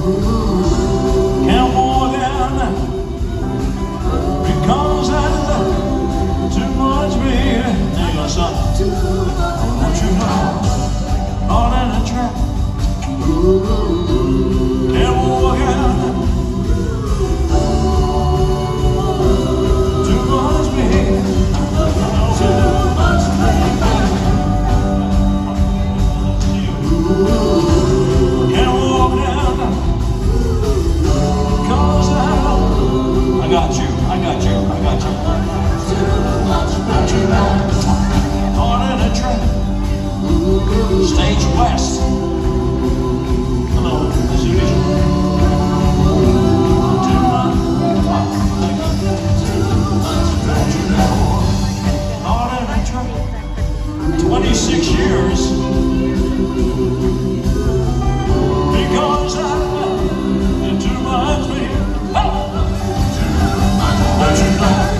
Can't walk down because I love too much, baby. There you go, son. Don't you know, all in a trap. Can't walk out too much, baby. Can't walk down because I got you, I got you, I got you. Caught in a trap. Stage West. Hello, this is caught in a trap. 26 years. Because I love you too much, baby. Don't you know?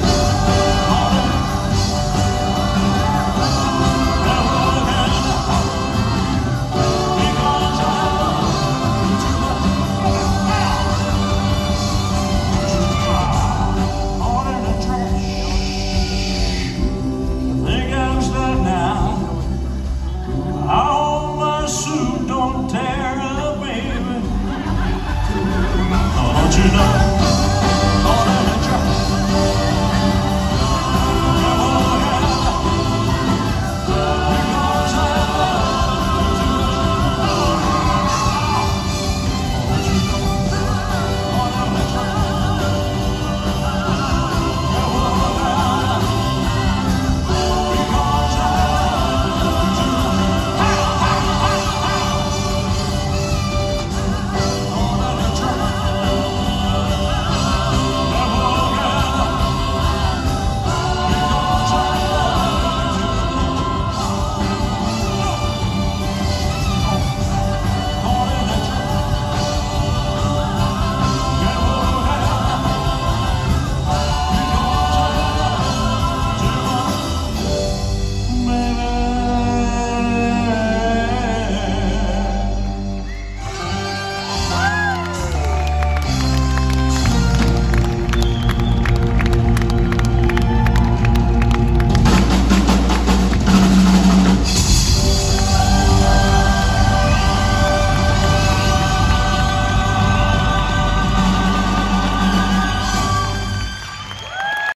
Don't tear up, baby. Oh, don't you know?